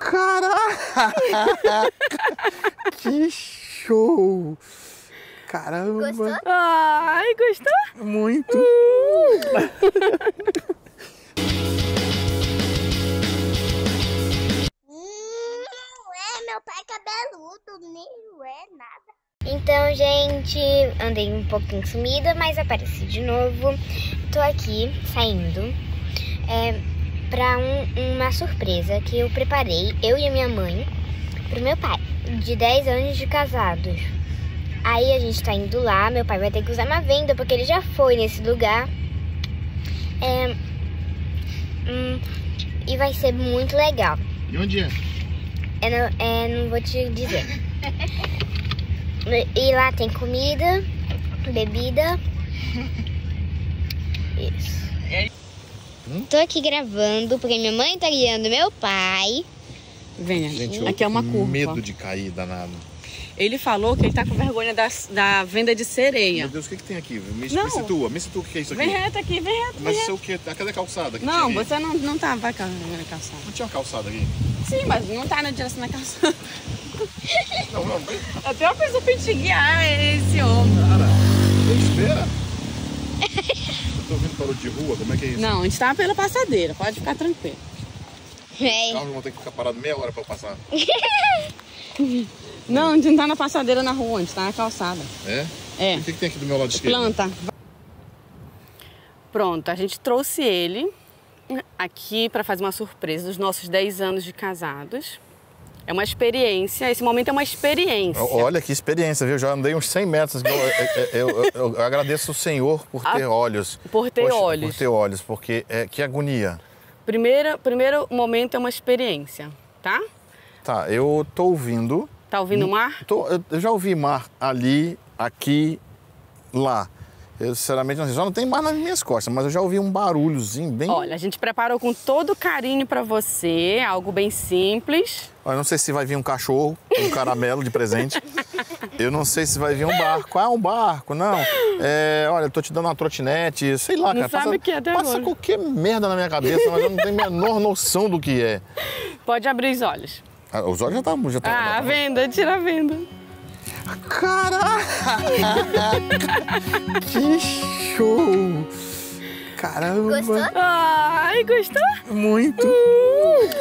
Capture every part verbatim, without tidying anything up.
Caraca! Que show! Caramba! Gostou? Ai, gostou? Muito! Uh! Meu pai é cabeludo, nem é nada. Então, gente, andei um pouquinho sumida, mas apareci de novo. Tô aqui, saindo, é, pra um, uma surpresa que eu preparei, eu e a minha mãe, pro meu pai, de dez anos de casados. Aí a gente tá indo lá, meu pai vai ter que usar uma venda, porque ele já foi nesse lugar. É, hum, e vai ser muito legal. E onde é? Eu não, é, não vou te dizer. E lá tem comida, bebida. Isso. Hum? Tô aqui gravando porque minha mãe tá guiando meu pai. Venha, gente, aqui é uma curva. Medo de cair, danado. Ele falou que ele tá com vergonha da, da venda de sereia. Meu Deus, o que, que tem aqui? Me, não. me situa, me situa o que é isso aqui. Vem reto aqui, vem reto. Mas vem isso é reto. o quê? Cadê a calçada? Que não, tinha você não, não tá, vai calçada. Não tinha uma calçada aqui? Sim, mas não tá na direção da calçada. Não, não, vem. Até uma pessoa pra te guiar esse homem. Cara, espera. Eu tô ouvindo barulho de rua, como é que é isso? Não, a gente tá pela passadeira, pode ficar tranquilo. É. Os carros vão ter que ficar parados meia hora pra eu passar. Não, a gente não tá na passadeira na rua, a gente tá na calçada. É? É. O que, que tem aqui do meu lado esquerdo? Planta. Pronto, a gente trouxe ele aqui para fazer uma surpresa dos nossos dez anos de casados. É uma experiência, esse momento é uma experiência. Olha que experiência, viu? Já andei uns cem metros. Eu, eu, eu, eu, eu agradeço o Senhor por ter a, olhos. Por ter Poxa, olhos. Por ter olhos, porque é, que agonia. Primeiro, primeiro momento é uma experiência, tá? Tá, eu tô ouvindo. Tá ouvindo o mar? Tô, eu já ouvi mar ali, aqui, lá. Eu, sinceramente, não sei, só não tem mar nas minhas costas, mas eu já ouvi um barulhozinho bem... Olha, a gente preparou com todo carinho pra você, algo bem simples. Olha, não sei se vai vir um cachorro, um caramelo de presente. Eu não sei se vai vir um barco. Ah, um barco, não. É, olha, eu tô te dando uma trotinete, sei lá, não cara. Sabe passa, o que é até passa agora. qualquer merda na minha cabeça, mas eu não tenho a menor noção do que é. Pode abrir os olhos. Ah, os olhos já estão... Já tá, ah, já a venda, tira a venda. Caraca! Que show! Caramba! Gostou? Ai, gostou? Muito! Uh!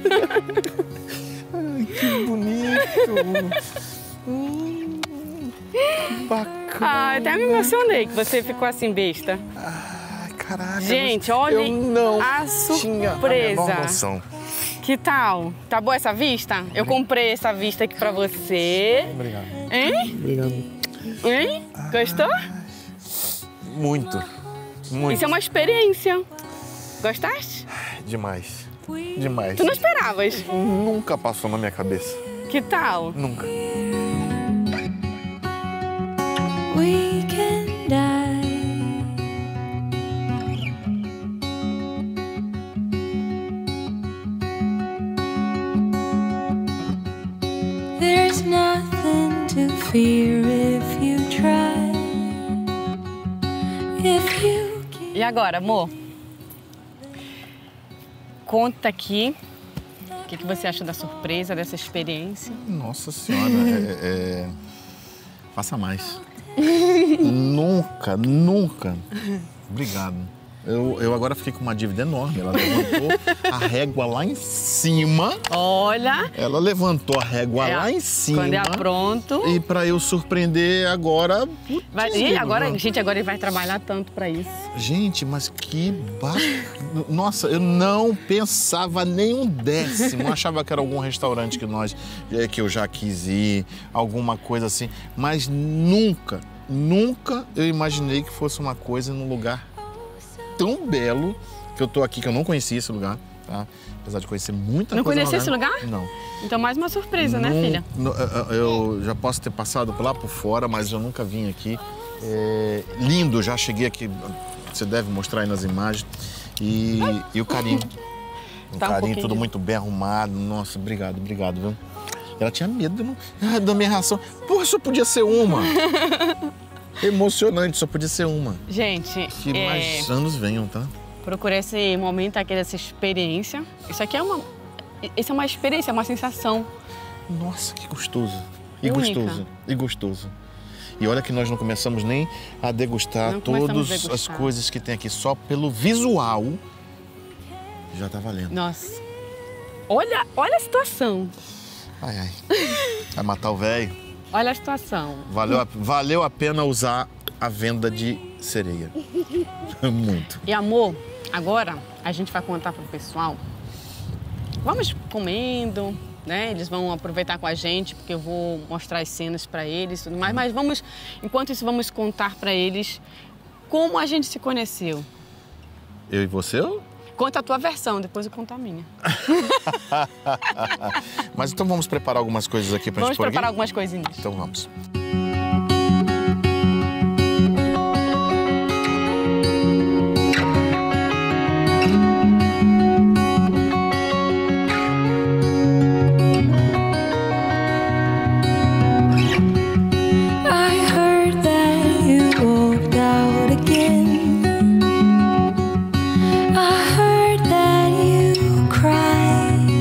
Ai, que bonito! Hum, que bacana! Ai, até me emocionei que você ficou assim besta. Ai, caraca! Gente, olha eu não a tinha surpresa. A menor noção. Que tal? Tá boa essa vista? Eu comprei essa vista aqui pra você. Obrigado. Hein? Obrigado. Hein? Gostou? Muito. Muito. Isso é uma experiência. Gostaste? Demais. Demais. Tu não esperavas? Nunca passou na minha cabeça. Que tal? Nunca. We can die. There's nothing to fear if you try. If you can... E agora, amor? Conta aqui o que, que você achou da surpresa, dessa experiência. Nossa Senhora, é, é... faça mais. Nunca, nunca. Obrigado. Eu, eu agora fiquei com uma dívida enorme. Ela levantou a régua lá em cima. Olha. Ela levantou a régua é, lá em cima. Quando é pronto. E pra eu surpreender agora... Vai, e agora, gente, agora ele vai trabalhar tanto pra isso. Gente, mas que bacana. Nossa, eu não pensava nem um décimo. Eu achava que era algum restaurante que nós, que eu já quis ir, alguma coisa assim. Mas nunca, nunca eu imaginei que fosse uma coisa num lugar tão belo que eu tô aqui, que eu não conhecia esse lugar, tá? Apesar de conhecer muita não coisa. Não conhecia esse lugar? Não. Então mais uma surpresa, não, né, filha? Não, eu já posso ter passado por lá por fora, mas eu nunca vim aqui. É, lindo, já cheguei aqui, você deve mostrar aí nas imagens. E, e o carinho. O tá um carinho, tudo de... muito bem arrumado. Nossa, obrigado, obrigado, viu? Ela tinha medo não, da minha reação. Porra, só podia ser uma. Emocionante, só podia ser uma. Gente, que é... mais anos venham, tá? Procurei esse momento aqui, dessa experiência. Isso aqui é uma... Isso é uma experiência, é uma sensação. Nossa, que gostoso. E Única. gostoso. E gostoso. E olha que nós não começamos nem a degustar Não começamos a todas degustar. as coisas que tem aqui. Só pelo visual já tá valendo. Nossa. Olha, olha a situação. Ai, ai. Vai matar o velho. Olha a situação. Valeu a, valeu a pena usar a venda de sereia. Muito. E amor, agora a gente vai contar pro pessoal. Vamos comendo, né? Eles vão aproveitar com a gente, porque eu vou mostrar as cenas pra eles e tudo mais. Mas vamos, enquanto isso, vamos contar pra eles como a gente se conheceu. Eu e você? Ou... Conta a tua versão, depois eu conto a minha. Mas então vamos preparar algumas coisas aqui pra Vamos gente pôr aqui? preparar algumas coisinhas. Então vamos. I heard that you walked out again. I heard that you cried.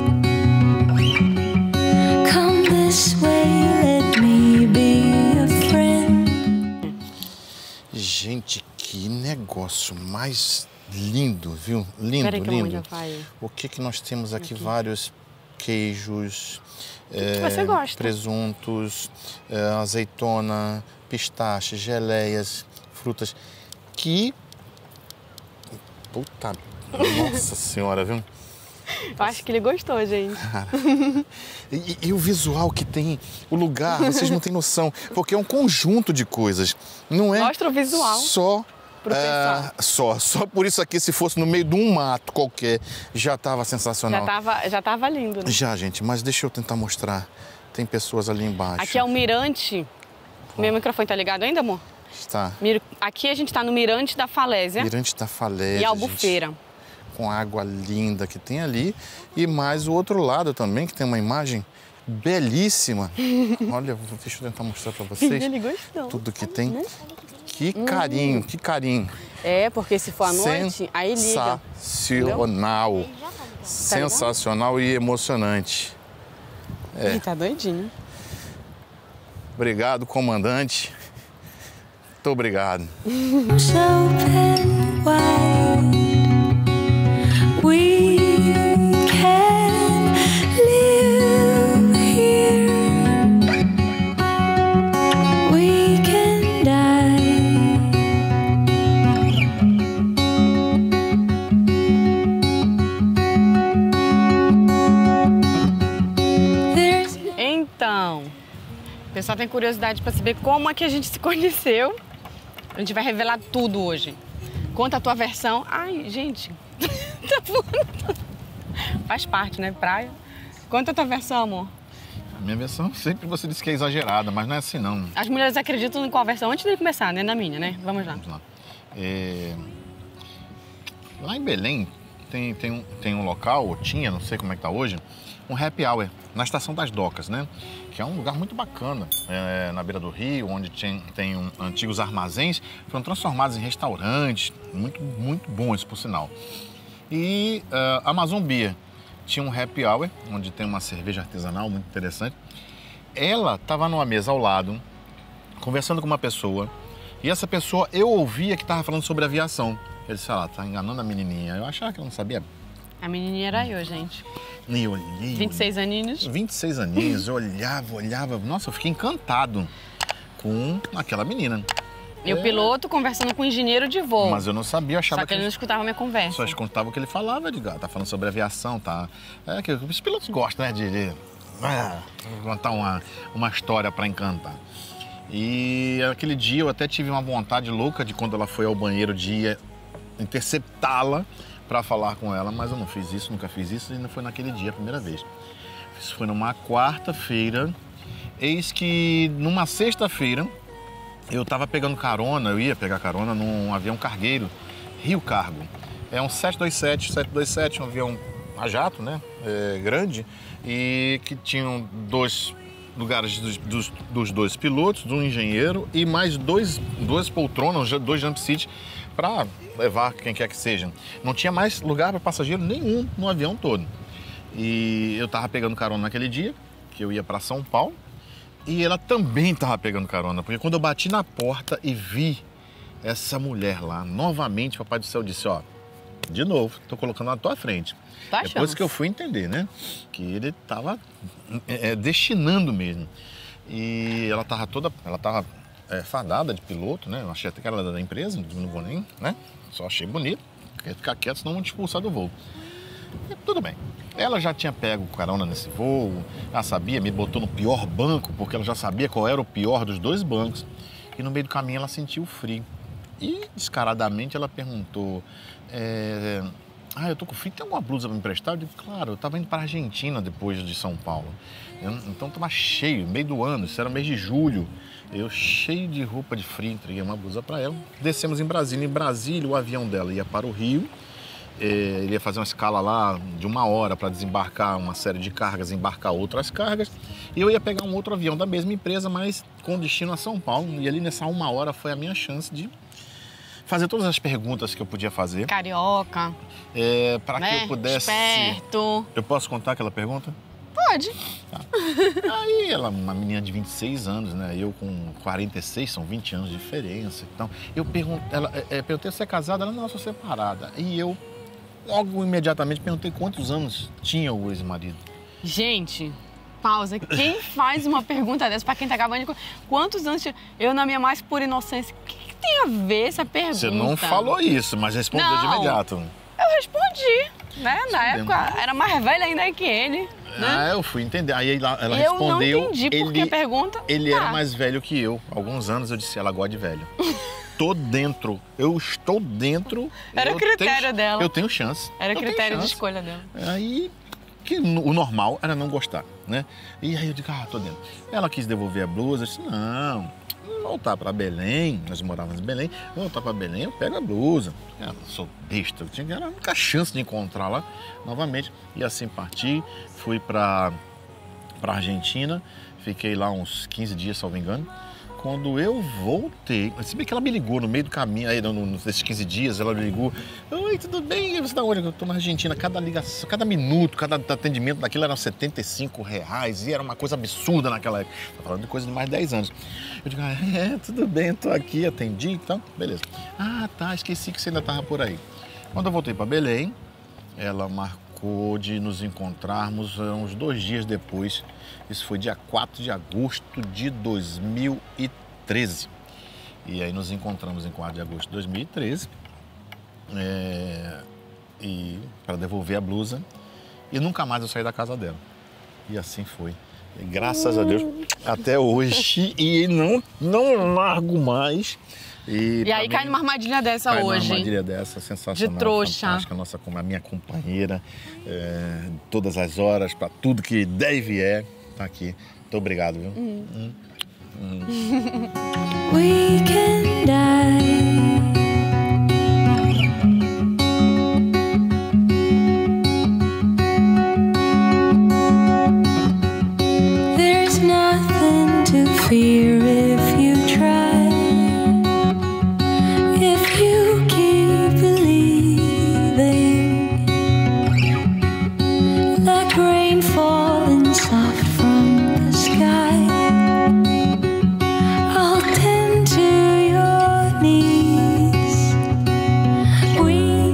Come this way, let me be a friend. Gente, que negócio mais lindo, viu? Lindo, Espera que a mamãe lindo. já vai. O que que nós temos aqui? Vários queijos, é, você gosta? presuntos, é, azeitona, pistache, geleias, frutas. Que... Puta... Nossa senhora, viu? Eu acho que ele gostou, gente. E, e o visual que tem, o lugar, vocês não têm noção. Porque é um conjunto de coisas. Não é Mostra o visual só... pro pessoal. É, só, só por isso aqui, se fosse no meio de um mato qualquer, já estava sensacional. Já tava, já tava lindo, né? Já, gente, mas deixa eu tentar mostrar. Tem pessoas ali embaixo. Aqui é o mirante. Meu microfone tá ligado ainda, amor? Está. Mir- Aqui a gente tá no mirante da Falésia Mirante da Falésia, e Albufeira. gente, com a água linda que tem ali. E mais o outro lado também, que tem uma imagem belíssima. Olha, deixa eu tentar mostrar para vocês. Ele gostou. Tudo que tem. Que carinho, que carinho. É, porque se for à noite, aí liga. Sensacional. Sensacional e emocionante. É. Ih, tá doidinho. Obrigado, comandante. Muito obrigado. So open wide, we can live here. We can die. There's Então, o pessoal tem curiosidade pra saber como é que a gente se conheceu. A gente vai revelar tudo hoje. Conta a tua versão. Ai, gente. Tá voando. Faz parte, né? Praia. Conta a tua versão, amor. A minha versão sempre você disse que é exagerada, mas não é assim não. As mulheres acreditam em qual versão antes de começar, né? Na minha, né? Vamos lá. Vamos lá. É... Lá em Belém tem, tem, um, tem um local, ou tinha, não sei como é que tá hoje, um happy hour na Estação das Docas, né? Que é um lugar muito bacana, é, na beira do rio, onde tem, tem um, antigos armazéns, foram transformados em restaurantes, muito, muito bons, por sinal. E uh, a Amazon Beer tinha um happy hour, onde tem uma cerveja artesanal muito interessante. Ela estava numa mesa ao lado, conversando com uma pessoa, e essa pessoa eu ouvia que estava falando sobre aviação. Eu disse, ah, tá enganando a menininha. Eu achava que ela não sabia. A menininha era eu, gente. E eu olhei. vinte e seis aninhos. vinte e seis aninhos, eu olhava, olhava. Nossa, eu fiquei encantado com aquela menina. E o piloto conversando com o engenheiro de voo. Mas eu não sabia, eu achava Só que ele não escutava a minha conversa. Só escutava o que ele falava, de tá falando sobre aviação, tá? É que os pilotos gostam, né, de, de ah, contar uma, uma história para encantar. E aquele dia eu até tive uma vontade louca de quando ela foi ao banheiro de ir interceptá-la para falar com ela, mas eu não fiz isso, nunca fiz isso, e não foi naquele dia, a primeira vez. Isso foi numa quarta-feira, eis que numa sexta-feira eu estava pegando carona, eu ia pegar carona num avião cargueiro, Rio Cargo. É um sete dois sete, sete dois sete, um avião a jato, né, é, grande, e que tinham dois lugares dos, dos, dos dois pilotos, do engenheiro e mais dois, duas poltronas, dois jump seats para levar quem quer que seja. Não tinha mais lugar para passageiro nenhum no avião todo. E eu tava pegando carona naquele dia, que eu ia para São Paulo. E ela também tava pegando carona, porque quando eu bati na porta e vi essa mulher lá, novamente, o Papai do Céu disse, ó, de novo, tô colocando na tua frente. Tá Depois chance. que eu fui entender, né, que ele tava é, destinando mesmo. E ela tava toda, ela tava é, fadada de piloto, né, eu achei até que ela era da empresa, não vou nem, né, só achei bonito, quer ficar quieto, senão vão te expulsar do voo. E tudo bem. Ela já tinha pego carona nesse voo, já sabia, me botou no pior banco, porque ela já sabia qual era o pior dos dois bancos. E no meio do caminho ela sentiu frio. E, descaradamente, ela perguntou, é... ah, eu tô com frio, tem alguma blusa para me emprestar? Eu disse, claro, eu tava indo para a Argentina depois de São Paulo. Eu, então tava cheio, meio do ano, isso era mês de julho. Eu cheio de roupa de frio, entreguei uma blusa para ela. Descemos em Brasília. Em Brasília, o avião dela ia para o Rio. Ele ia fazer uma escala lá de uma hora para desembarcar uma série de cargas, embarcar outras cargas. E eu ia pegar um outro avião da mesma empresa, mas com destino a São Paulo. E ali nessa uma hora foi a minha chance de fazer todas as perguntas que eu podia fazer. Carioca. É, para né? que eu pudesse... Esperto. Eu posso contar aquela pergunta? Pode. Tá. Aí ela, uma menina de vinte e seis anos, né? Eu com quarenta e seis, são vinte anos de diferença. Então, eu perguntei, ela, é, perguntei se é casada, ela não, eu sou separada. E eu... Logo, imediatamente, perguntei quantos anos tinha o ex-marido. Gente, pausa. Quem faz uma pergunta dessa pra quem tá acabando de... Quantos anos tinha? Eu, na minha mais pura inocência, o que, que tem a ver essa pergunta? Você não falou isso, mas respondeu Não. de imediato. Eu respondi, né? Na Entendeu? época, era mais velha ainda que ele, né? Ah, eu fui entender. Aí ela, ela eu respondeu... não entendi por que a pergunta. Ele Tá. era mais velho que eu. Alguns anos eu disse, ela gosta de velho. Tô dentro. Eu estou dentro. Era eu o critério tenho, dela. Eu tenho chance. Era eu tenho critério de chance. escolha dela. Aí, que no- o normal era não gostar, né? E aí eu digo, ah, tô dentro. Ela quis devolver a blusa. Eu disse, não, voltar para Belém. Nós morávamos em Belém. Voltar para Belém, eu pego a blusa. Eu sou besta. Eu tinha era a única chance de encontrá-la novamente. E assim parti. Fui para para Argentina. Fiquei lá uns quinze dias, salvo engano. Quando eu voltei, se bem que ela me ligou no meio do caminho, aí no, no, nesses quinze dias, ela me ligou. Oi, tudo bem? Você tá onde? Eu tô na Argentina. Cada ligação, cada minuto, cada atendimento daquilo era setenta e cinco reais e era uma coisa absurda naquela época. Tô falando de coisa de mais de dez anos. Eu digo, ah, é, tudo bem, tô aqui, atendi, então, beleza. Ah, tá, esqueci que você ainda tava por aí. Quando eu voltei para Belém, ela marcou de nos encontrarmos uns dois dias depois. Isso foi dia quatro de agosto de dois mil e treze. E aí nos encontramos em quatro de agosto de dois mil e treze. É, e para devolver a blusa. E nunca mais eu saí da casa dela. E assim foi. E graças a Deus, até hoje. E não, não largo mais. E, E aí pra cai mim, numa armadilha dessa cai numa hoje. armadilha dessa, sensacional, De trouxa. fantástica, a nossa, como a minha companheira, é, todas as horas, para tudo que der e vier, tá aqui. Muito obrigado, viu? Hum. Hum. Hum. We can die. There's nothing to fear if you try. If you keep believing, like rain falling soft from the sky, I'll tend to your needs. We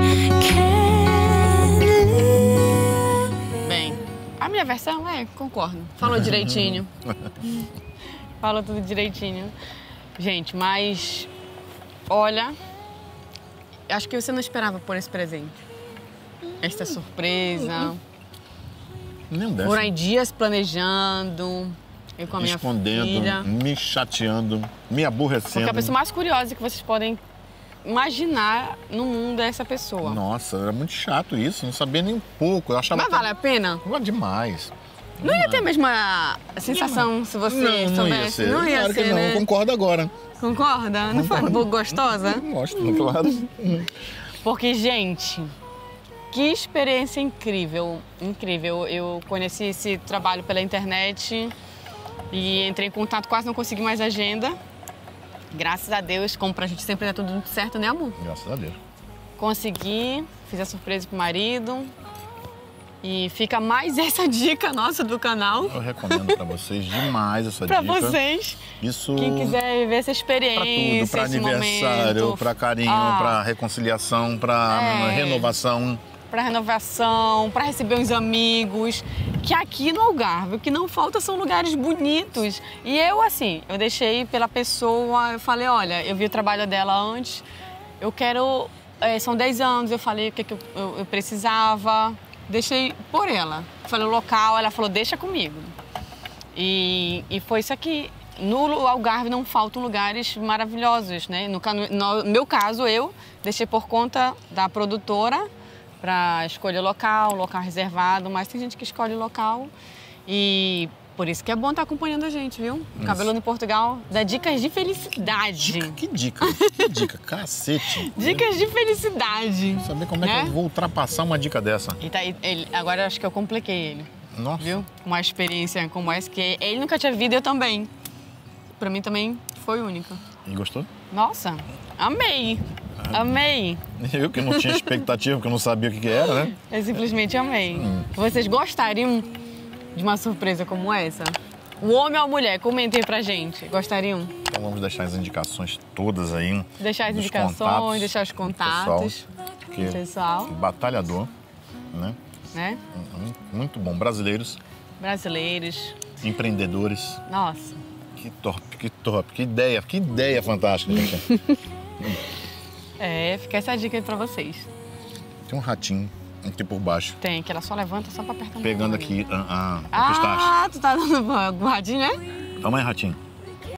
can live. Bem, a minha versão é, concordo. Falou direitinho. Falou tudo direitinho. Gente, mas olha, acho que você não esperava por esse presente. Esta surpresa. Nem dessa. Foram aí dias planejando, eu com a minha Escondendo, filha. me chateando, me aborrecendo. Porque a pessoa mais curiosa que vocês podem imaginar no mundo é essa pessoa. Nossa, era muito chato isso, não sabia nem um pouco. Eu achava Mas vale a pena? que... demais. Não ia ter a mesma sensação se você não, não soubesse? ia ser. Não ia claro ser, que não, né? eu concordo agora. Concorda? Não foi Concordo. gostosa? Mostra, claro. Porque, gente, que experiência incrível, incrível. Eu conheci esse trabalho pela internet e entrei em contato, quase não consegui mais agenda. Graças a Deus, como pra gente sempre dá tudo muito certo, né, amor? Graças a Deus. Consegui, fiz a surpresa pro marido. E fica mais essa dica nossa do canal. Eu recomendo pra vocês demais essa pra dica. Pra vocês. Isso. Quem quiser viver essa experiência, pra tudo, pra aniversário, momento. pra carinho, ah. pra reconciliação, pra é. renovação. Para renovação, para receber uns amigos, que aqui no Algarve, o que não falta são lugares bonitos. E eu, assim, eu deixei pela pessoa, eu falei, olha, eu vi o trabalho dela antes, eu quero, é, são dez anos, eu falei o que, que eu, eu, eu precisava, deixei por ela. Falei o local, ela falou, deixa comigo. E, e foi isso aqui. No Algarve não faltam lugares maravilhosos, né? No, no meu caso, eu deixei por conta da produtora, para escolher local, local reservado, mas tem gente que escolhe local e por isso que é bom estar acompanhando a gente, viu? O Cabelo no Portugal dá dicas de felicidade. Dica, que dica? Que dica? Cacete. Dicas de felicidade. Quero saber como é, é que eu vou ultrapassar uma dica dessa. E tá, ele, agora acho que eu compliquei ele. Nossa. Viu? Uma experiência como essa que ele nunca tinha vivido, eu também. Para mim também foi única. E gostou? Nossa, amei. Amei. Eu que não tinha expectativa, porque eu não sabia o que, que era, né? Eu simplesmente amei. Hum. Vocês gostariam de uma surpresa como essa? O homem ou a mulher? Comentem pra gente. Gostariam? Então vamos deixar as indicações todas aí. Deixar as indicações, contatos, deixar os contatos. Pessoal, pessoal. Batalhador, né? Né? Muito bom. Brasileiros. Brasileiros. Empreendedores. Nossa. Que top, que top. Que ideia, que ideia fantástica, gente. É, fica essa dica aí pra vocês. Tem um ratinho aqui por baixo. Tem, que ela só levanta só pra apertar um Pegando aqui a, a, ah, o pistache. Ah, tu tá dando o ratinho, né? Calma aí, ratinho.